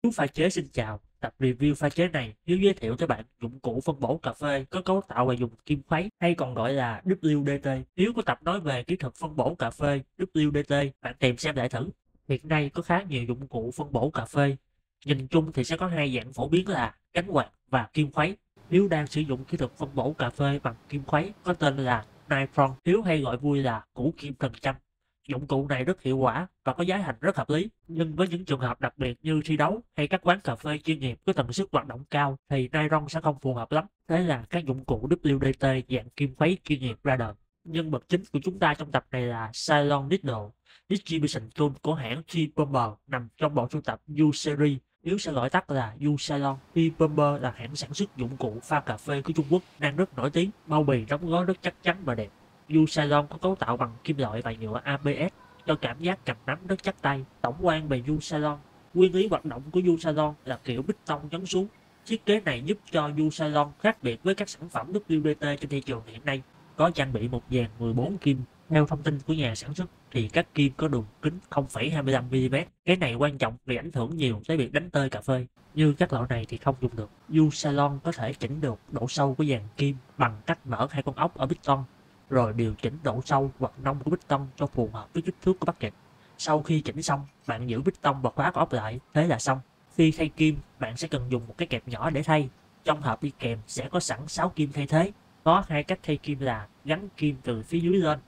Hiếu pha chế xin chào. Tập review pha chế này, Hiếu giới thiệu cho bạn dụng cụ phân bổ cà phê có cấu tạo và dùng kim khuấy hay còn gọi là WDT. Hiếu có tập nói về kỹ thuật phân bổ cà phê WDT, bạn tìm xem để thử. Hiện nay có khá nhiều dụng cụ phân bổ cà phê. Nhìn chung thì sẽ có hai dạng phổ biến là cánh quạt và kim khuấy. Hiếu đang sử dụng kỹ thuật phân bổ cà phê bằng kim khuấy có tên là Nitron. Hiếu hay gọi vui là củ kim thần châm. Dụng cụ này rất hiệu quả và có giá thành rất hợp lý, nhưng với những trường hợp đặc biệt như thi đấu hay các quán cà phê chuyên nghiệp có tần suất hoạt động cao thì Nitron sẽ không phù hợp lắm. Thế là các dụng cụ WDT dạng kim khuấy chuyên nghiệp ra đời. Nhân vật chính của chúng ta trong tập này là Cylon Needle Distribution Tool của hãng T-Bomber nằm trong bộ sưu tập U Series. Hiếu sẽ gọi tắt là U Cylon. T-Bomber là hãng sản xuất dụng cụ pha cà phê của Trung Quốc đang rất nổi tiếng, bao bì đóng gói rất chắc chắn và đẹp. U Cylon có cấu tạo bằng kim loại và nhựa ABS cho cảm giác cầm nắm rất chắc tay. Tổng quan về U Cylon, nguyên lý hoạt động của U Cylon là kiểu bích tông nhấn xuống. Thiết kế này giúp cho U Cylon khác biệt với các sản phẩm WDT trên thị trường hiện nay. Có trang bị một dàn 14 kim. Theo thông tin của nhà sản xuất thì các kim có đường kính 0,25mm. Cái này quan trọng vì ảnh hưởng nhiều tới việc đánh tơi cà phê. Như các loại này thì không dùng được. U Cylon có thể chỉnh được độ sâu của dàn kim bằng cách mở hai con ốc ở bích tông, rồi điều chỉnh độ sâu hoặc nông của bích tông cho phù hợp với kích thước của bucket. Sau khi chỉnh xong, bạn giữ bích tông và khóa con ốc lại, thế là xong. Khi thay kim, bạn sẽ cần dùng một cái kẹp nhỏ để thay. Trong hộp đi kèm sẽ có sẵn 6 kim thay thế. Có hai cách thay kim là gắn kim từ phía dưới lên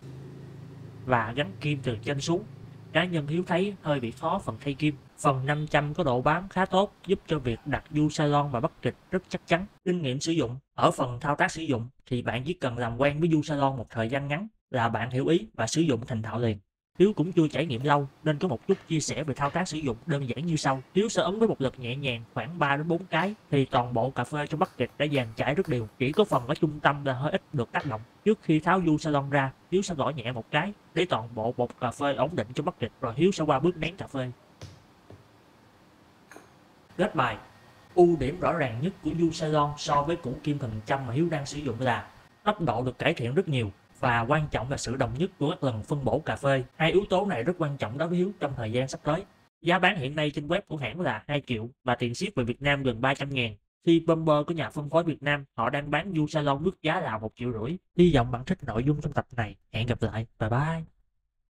và gắn kim từ trên xuống. Cá nhân Hiếu thấy hơi bị khó phần thay kim. Phần 500 có độ bám khá tốt, giúp cho việc đặt U Cylon và bucket rất chắc chắn. Kinh nghiệm sử dụng. Ở phần thao tác sử dụng thì bạn chỉ cần làm quen với U Cylon một thời gian ngắn là bạn hiểu ý và sử dụng thành thạo liền. Hiếu cũng chưa trải nghiệm lâu nên có một chút chia sẻ về thao tác sử dụng đơn giản như sau. Hiếu sẽ ấn với một lực nhẹ nhàng khoảng 3 đến 4 cái thì toàn bộ cà phê trong bucket đã dàn chảy rất đều. Chỉ có phần ở trung tâm là hơi ít được tác động. Trước khi tháo U Cylon ra, Hiếu sẽ gõ nhẹ một cái để toàn bộ bột cà phê ổn định trong bucket, rồi Hiếu sẽ qua bước nén cà phê. Kết bài. Ưu điểm rõ ràng nhất của U Cylon so với củ kim thần châm mà Hiếu đang sử dụng là tốc độ được cải thiện rất nhiều và quan trọng là sự đồng nhất của các lần phân bổ cà phê. Hai yếu tố này rất quan trọng đối với Hiếu trong thời gian sắp tới. Giá bán hiện nay trên web của hãng là 2 triệu và tiền ship về Việt Nam gần 300.000. Khi Bomber của nhà phân phối Việt Nam, họ đang bán U Cylon mức giá là 1,5 triệu. Hy vọng bạn thích nội dung trong tập này. Hẹn gặp lại. Bye bye.